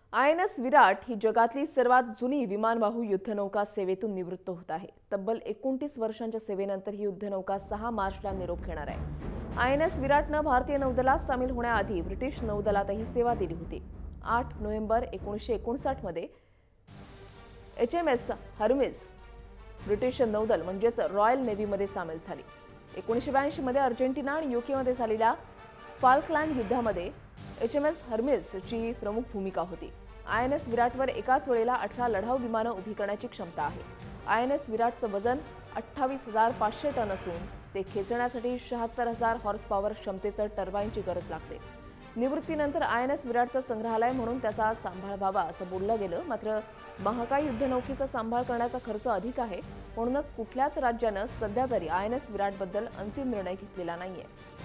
INS विराट ही जगातली सर्वात जुनी विमानवाहू युद्धनौका सेवेतून निवृत्त होत आहे। तब्बल 29 वर्षांच्या सेवेनंतर ही युद्धनौका 6 मार्चला निरोप घेणार आहे। INS विराटने भारतीय नौदलात सामील होण्याआधी ब्रिटिश नौदलातही सेवा दिली होती। 8 नोव्हेंबर 1959 मध्ये HMS हर्मिस ब्रिटिश नौदल म्हणजेच रॉयल नेव्हीमध्ये सामील झाली। 1982 मध्ये अर्जेंटिना आणि यूकेमध्ये झालेल्या फाल्कलँड युद्धामध्ये HMS हर्मिसची प्रमुख भूमिका होती। INS विराटवर एकाच वेळेला 18 लढाऊ विमानं उभी करण्याची क्षमता आहे। INS विराटचं वजन 28,500 टन असून ते खेचण्यासाठी 76,000 हॉर्स पॉवर क्षमतेचं टर्बाईनची गरज लागते। निवृत्तीनंतर INS विराटचं संग्रहालय म्हणून त्याचा सांभाळ व्हावा असं बोललं गेलं, मात्र महाकाय युद्धनौकेचा सांभाळ करण्याचा खर्च अधिक आहे, म्हणूनच कुठल्याच राज्यानं सध्या तरी INS विराटबद्दल अंतिम निर्णय घेतलेला नाहीये।